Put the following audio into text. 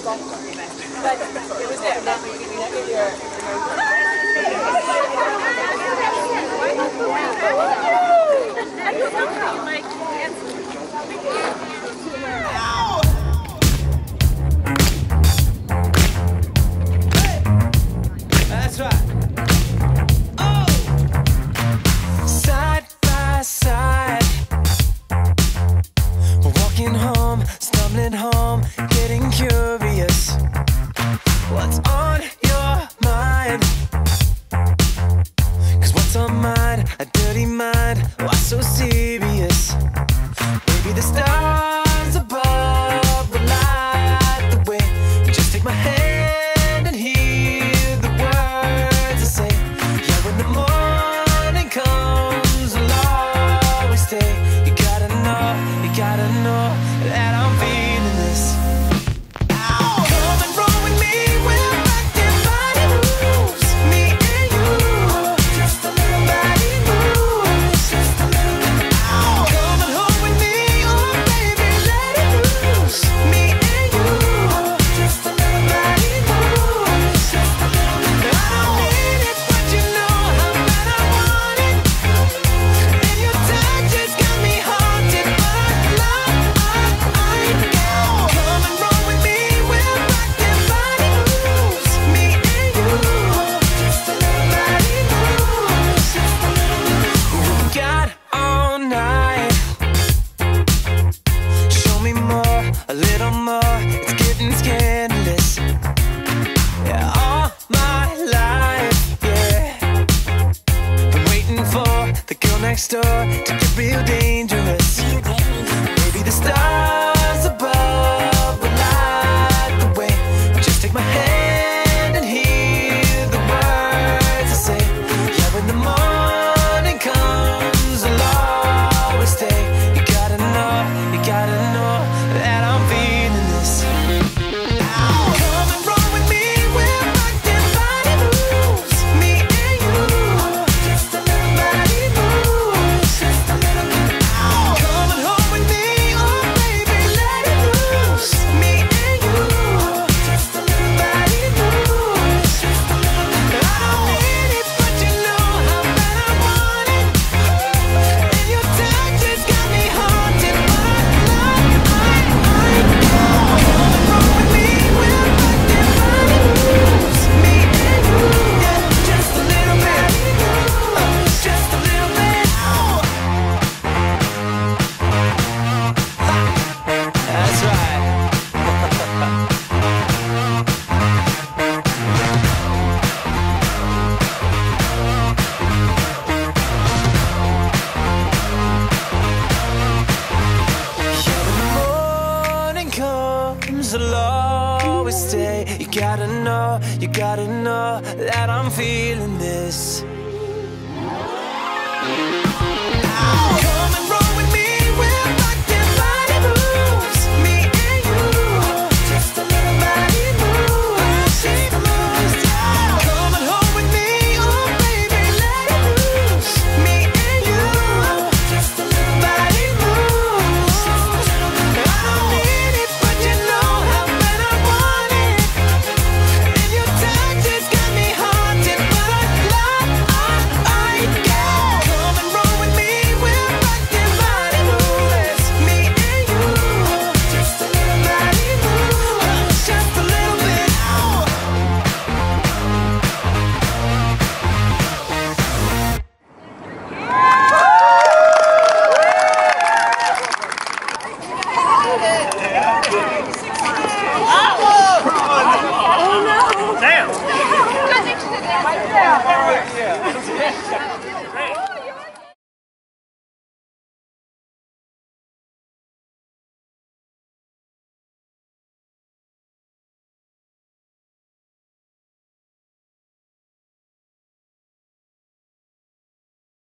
But it was there. That's right. Oh! Side by side, we're walking home, stumbling home, getting curious. What's on your mind? 'Cause what's on mine? A dirty mind. Why so serious? Maybe the stars above will light the way. You just take my hand and hear the words I say. Yeah, when the morning comes, I'll always stay. You gotta know that I'm feeling this. Come and roll with me, we'll rock their body moves. Me and you, just a little body moves, just a little bit. Come and hold with me, oh baby, let it loose. Me and you, just a little body moves, just a little bit. I don't need it, but you know how bad I want it. And your touch has got me haunted, but love, I go. Come and roll with me, we'll rock their body moves. Me and you, just a little body moves, just a little bit. We got all night. Show me more, a little more. It's getting scandalous. Yeah, all my life, yeah. I'm waiting for the girl next door to get real dangerous. Maybe the stars above will light the way. Just take my hand and hear the words I say. Yeah, when the morning comes, I'll always stay. You gotta know that I'm feeling this. Come and roll with me, we'll rock their body moves. Me and you, just a little body moves, just a little bit. Come and hold with me, oh baby, let it loose. Me and you, just a little body moves, just a little bit. I don't need it, but you know how bad I want it. And your touch has got me haunted, but love, I go. Come and roll with me, we'll rock their body moves. Me and you, yeah, just a little bit, just a little bit. That's right. Yeah, when the morning comes, I'll always stay. You gotta know that I'm feeling this.